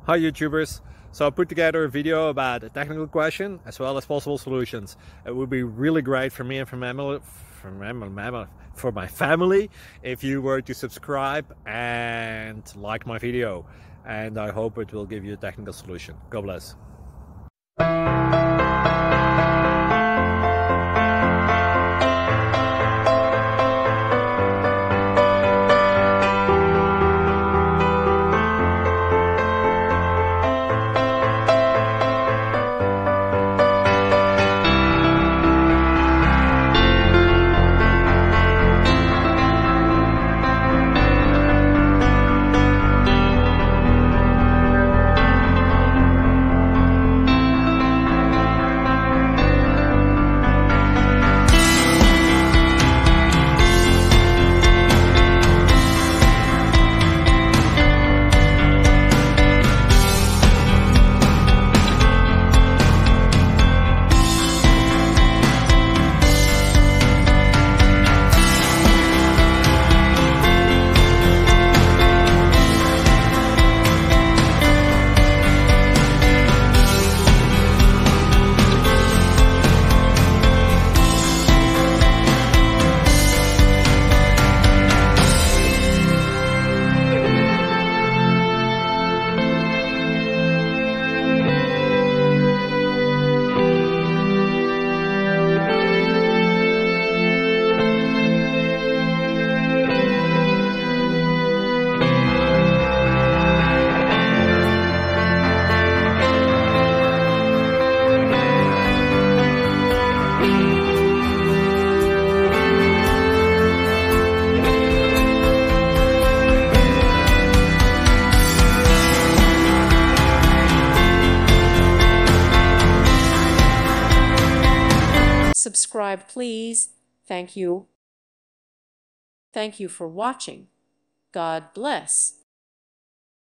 Hi YouTubers! So I put together a video about a technical question as well as possible solutions. It would be really great for me and for my family if you were to subscribe and like my video, and I hope it will give you a technical solution. God bless. Subscribe, please. Thank you. Thank you for watching. God bless.